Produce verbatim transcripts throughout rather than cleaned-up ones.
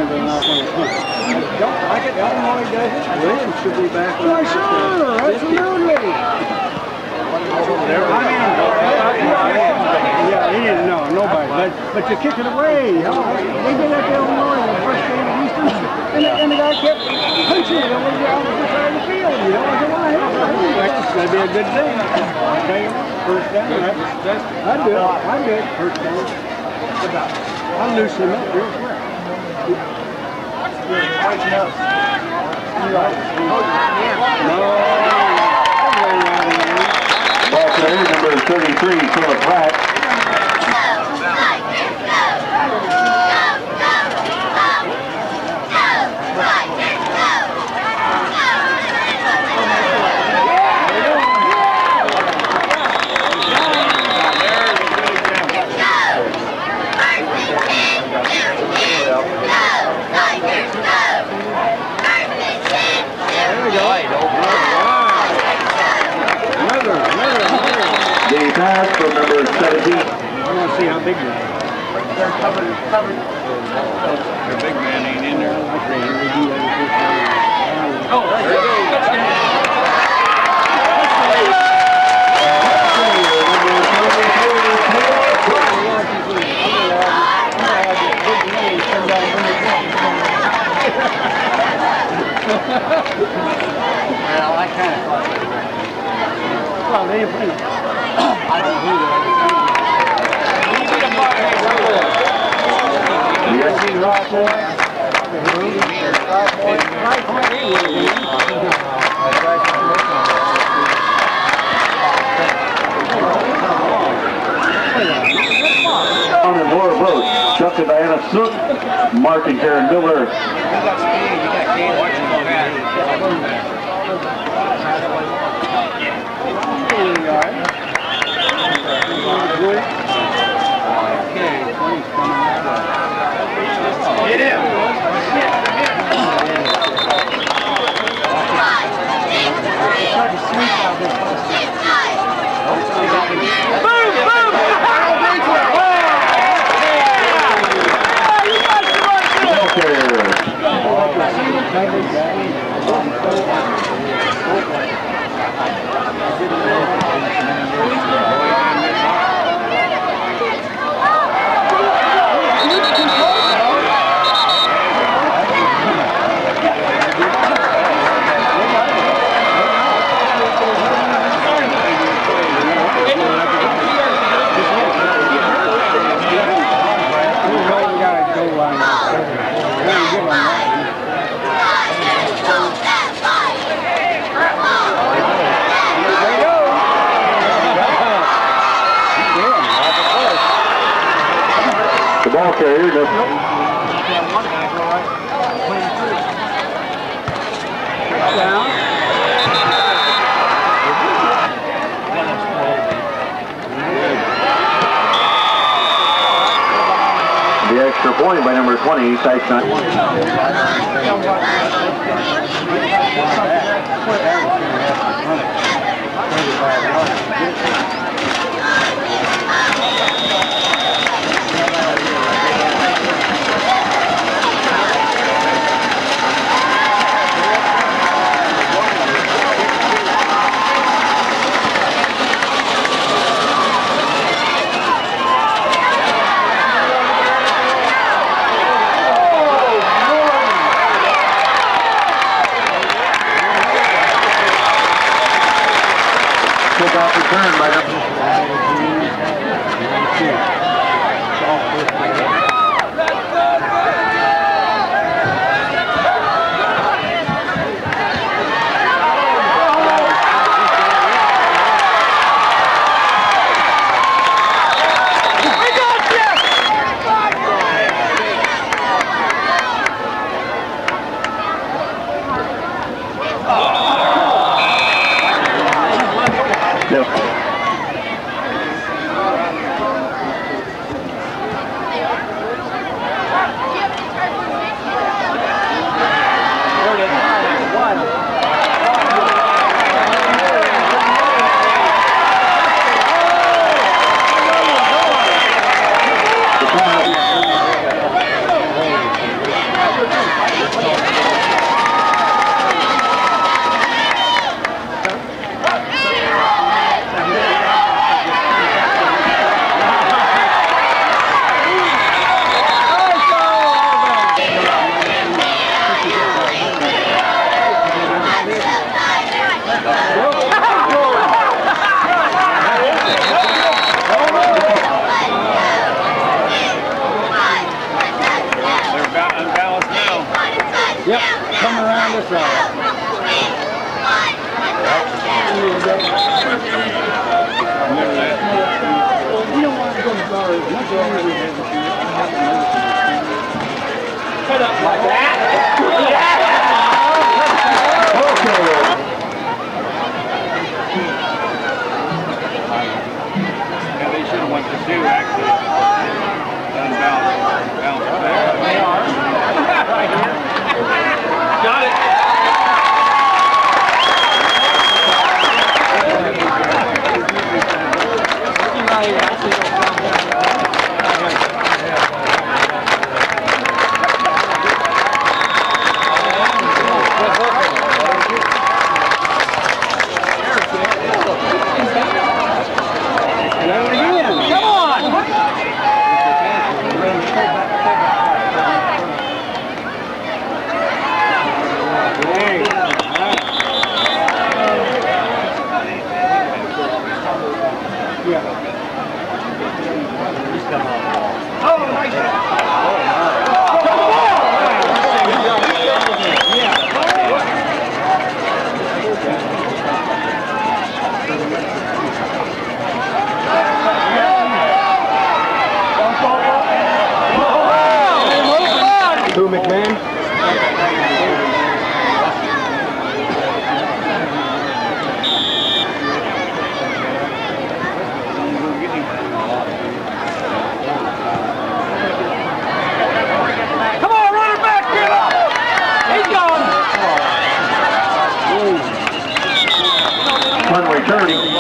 seconds and not going to punt. Don't like it. Illinois does it. Williams should be back. Why, sure, absolutely. Yeah, he didn't know, nobody. But but you kick it away. Oh, they did that to Illinois in the first game of Eastern, and the, and the guy kept punching it over the opposite side of the field. You know, I said, why? That's going to be a good thing. I'll tell you what, first down. I'd do it. I'd do it. First down. I'll loosen him up real quick. Ball carrier number thirty-three, Philip Pratt. The pass from number seventeen. I want to see how big they are. They're covered, covered. Their big man ain't in there. Okay, here we do that. Oh, there you go. Well, I kind of thought that. Well, they didn't put it. I don't know who they are. On the Laura Road, Chuck to Diana Snook, Mark and Karen Miller. Get him! Ball carrier does down. the extra point by number twenty, Tyson. Kickoff return by number west side. You don't want to go to bar as much longer as we have to. Cut up like that. Okay. And they should have went to two, actually. Done balance. Balance back. They are. Right here. Got it. Who, McMahon? Come on, run it back, get up! He's gone! One returning.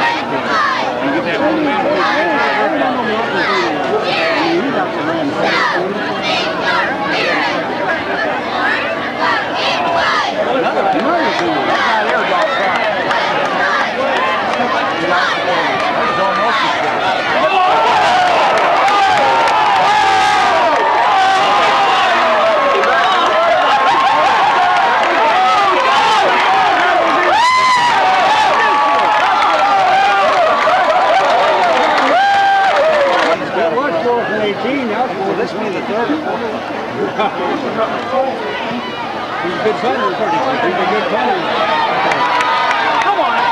This will be the third. He's a good punter. He's a good punter. Come on!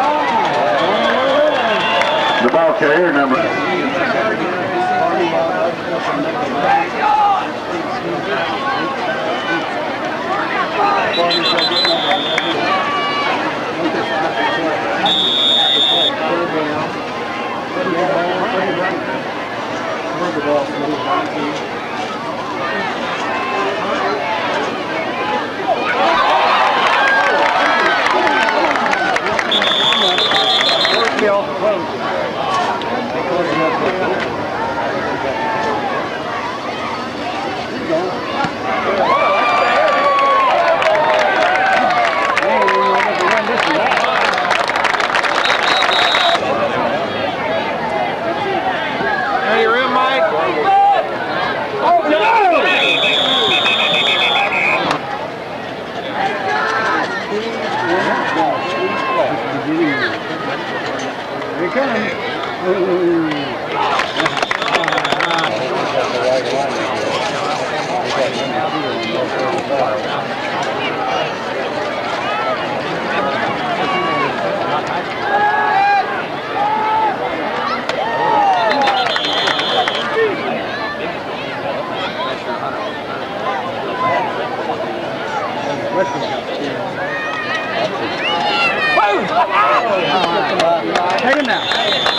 Carrier number. Take him now.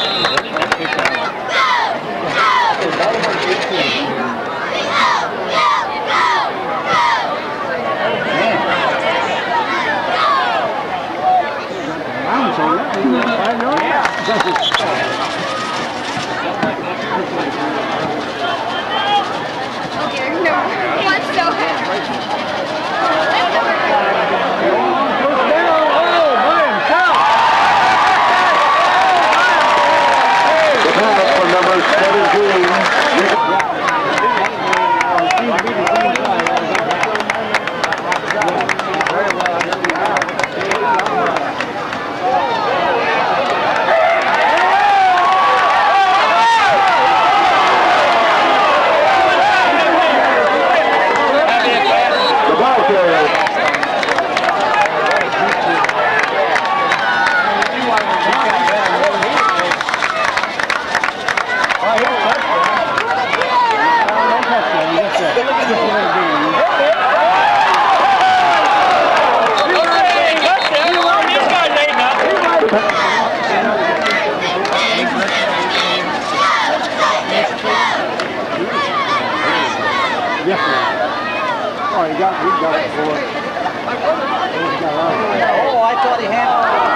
Oh, I thought he had.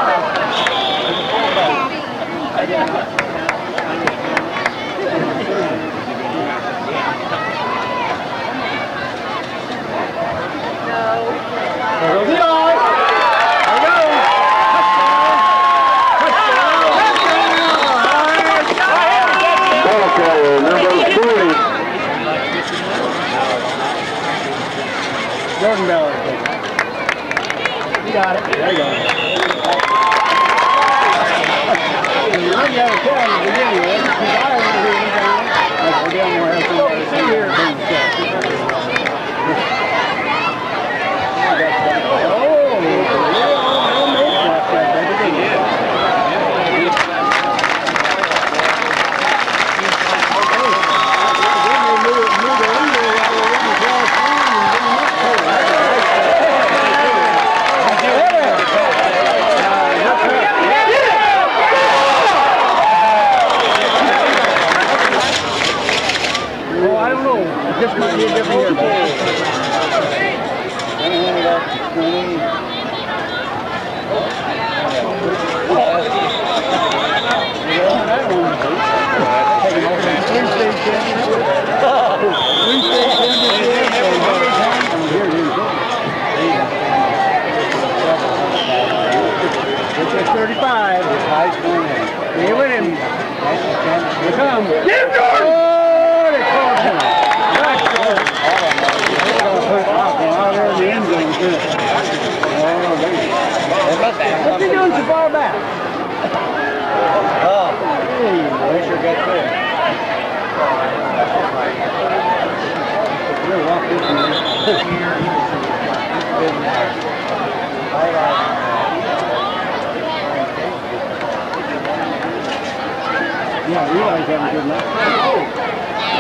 Jordan Bell. You got it. There you go. You look at it down in the beginning, because I was here anytime. I go down there and have some here. Oh, no make like that, baby. This might be a different year, thirty-five. You win him. Here come. Get Jordan! Oh, they called him. What's he doing so far back? Oh, hey, we sure got there. We'll walk this one. Yeah, Eli's having a good night.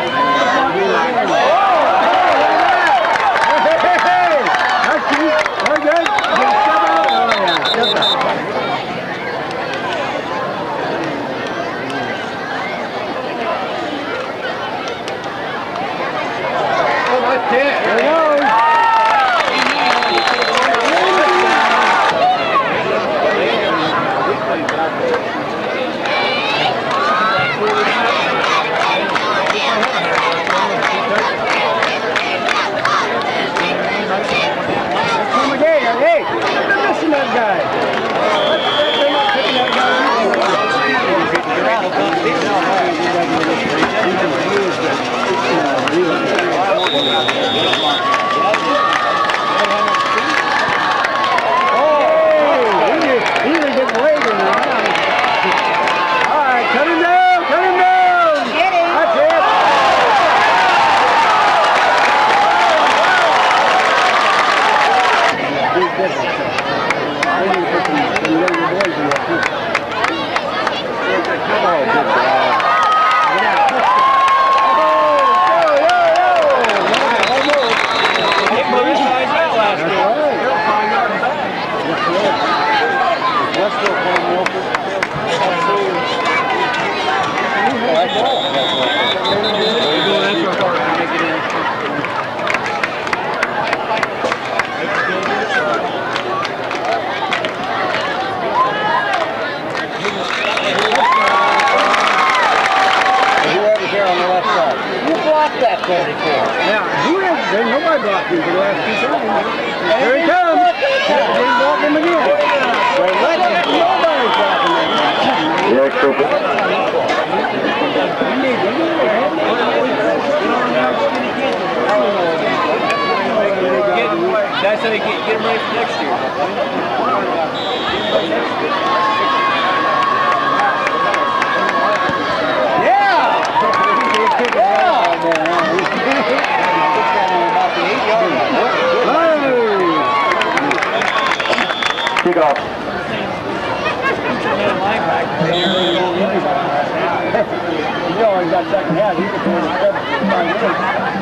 That's how you get, get them ready for next year. Yeah! Kick off. You know he's got second half. He can throw the five minutes.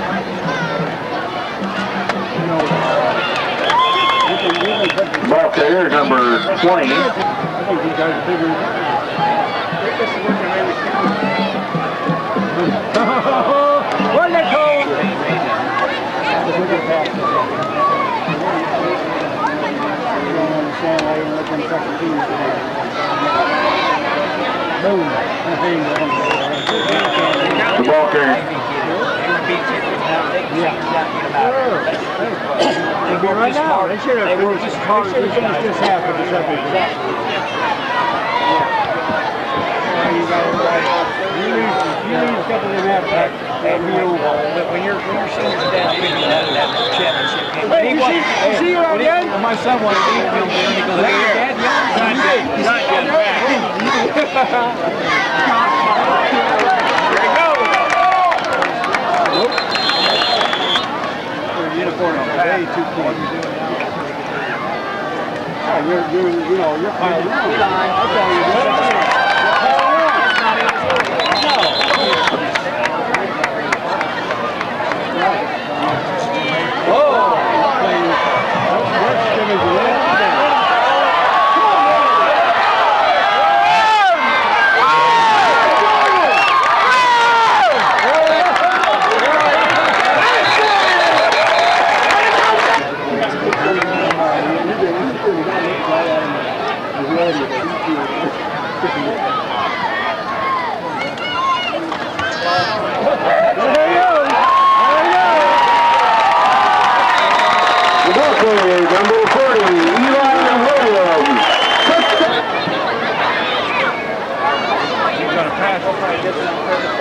Ball carrier number twenty. I think these guys are bigger. What they call? That's a bigger pass. You don't understand why you let them second teams. Boom. The ball carrier. Yeah. They'll be right now. They should have finished, they should have finished this half of the second. Yeah. You got it right. You lose, you lose a couple of them half packs, that'll be over. But when you're when you're seniors down, we can have that championship game. Hey, you see, you see what I did? My son wanted to eat film there, and he goes, "Hey, Dad, not yet, not yet, back." There you go. Uniform today, two points. Oh, you're, you're, you know, you're piling on. I'll tell you what. Number forty, Eli Williams. He's going to pass. He'll probably get this on purpose.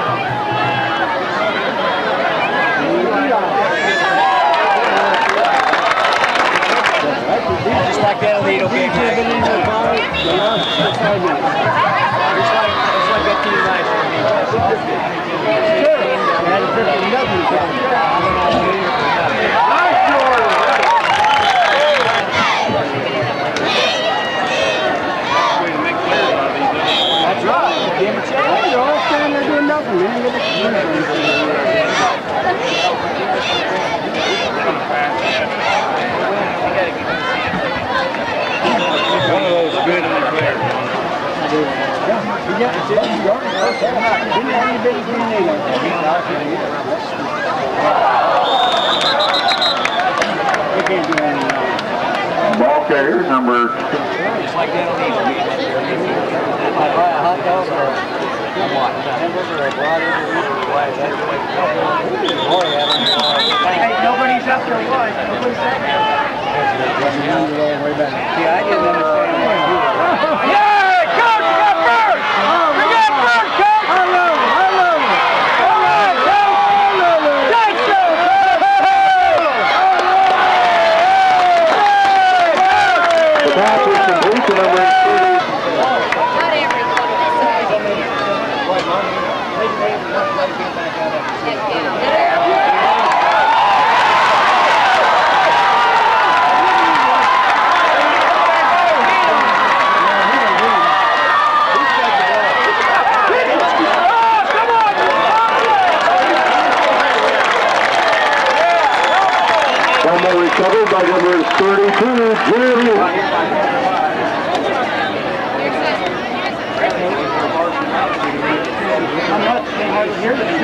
Just like that on the eight oh big man. Just like, just like that team last year. Sure. I had a fifty nothing. Nice, Jordan. That's right. They're all standing there doing nothing. One of those good and clear. He got the sixty yards. Didn't have any big green They can't do anything. Ball carrier number. Just like that on these meats. I buy a hot dog or a what? A hamburger or a broiler. Hey, nobody's up there was. Nobody's up there. See, I didn't understand what you were. Yeah, coach, you got first! You got first, coach! I love it. I love it. All right, coach! I love it. Take so, The pass is complete to number thirty. Fumble recovered by number thirty-two, Jeremy. I'm not saying I was here to see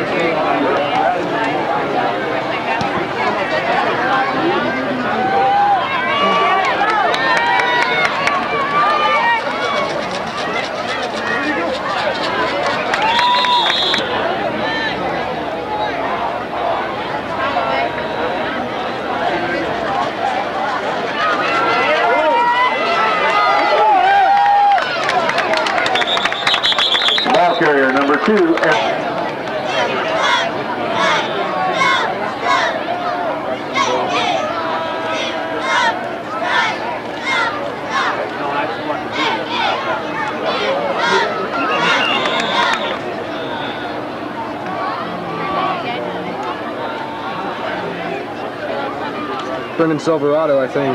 Ball carrier number two. Brendan Silverado, I think.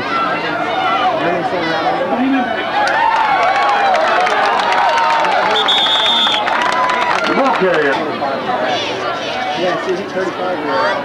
The ball carrier. Yeah, see, he's thirty-five year old.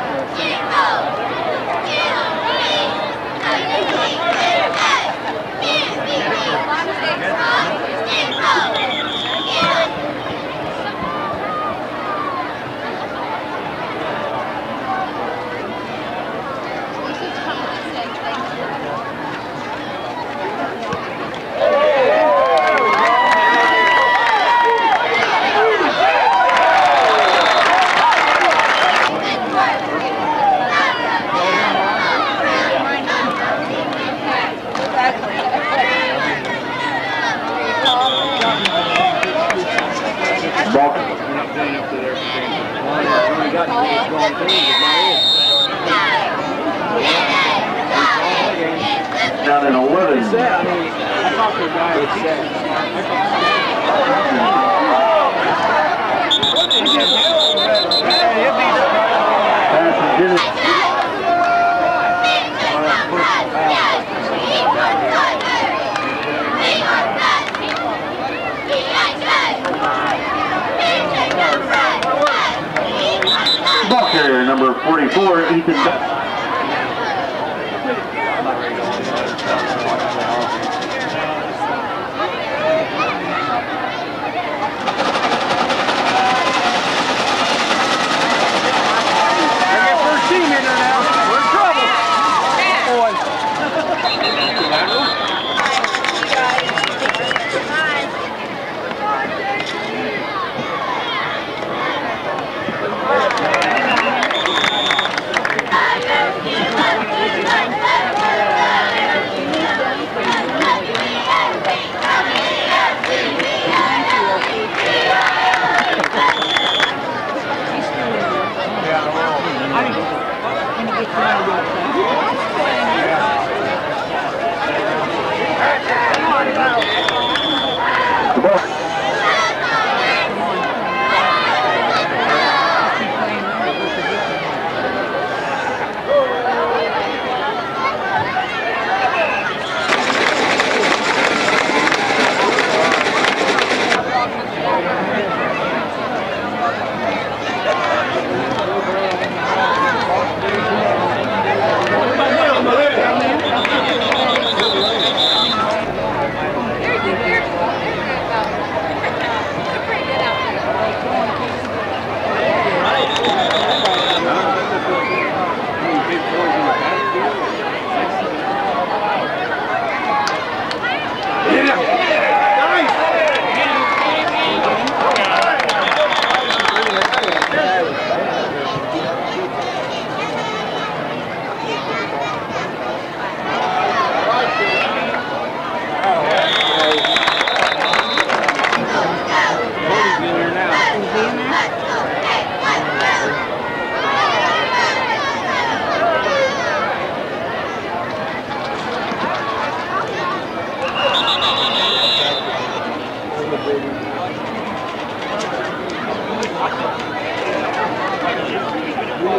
Ball. Down in eleven. I talked to a guy that Pass is in. Ball carrier number forty-four, Ethan. first team in there now. We're in trouble.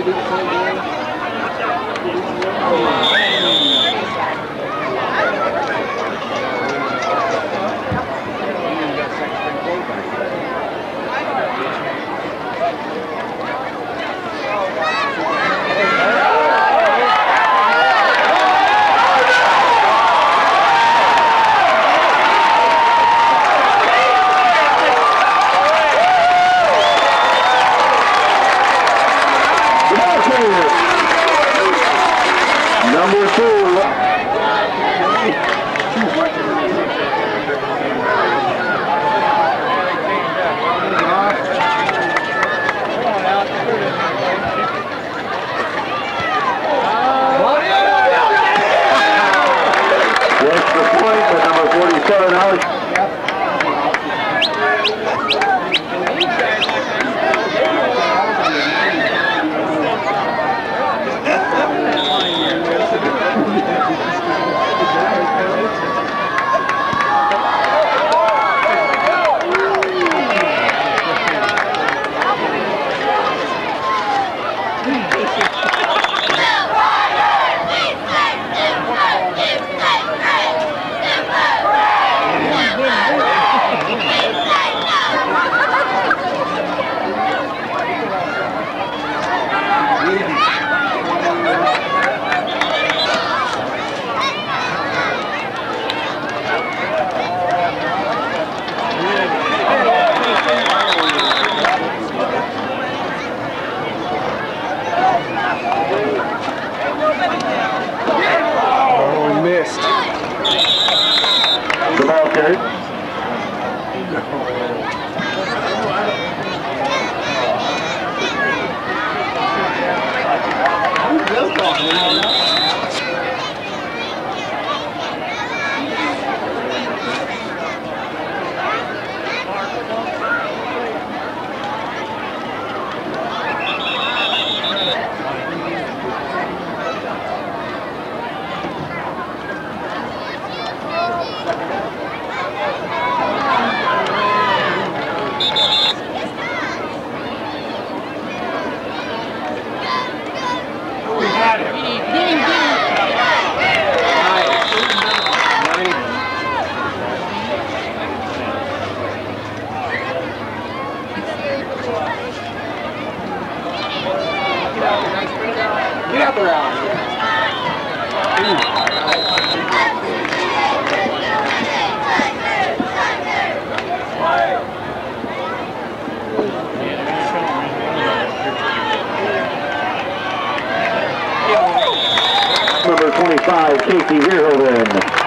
Number two. That's the point with number forty-seven, Alex. Oh, we missed. The ball carried. Get out the round. Number twenty-five, Casey Verhoeven.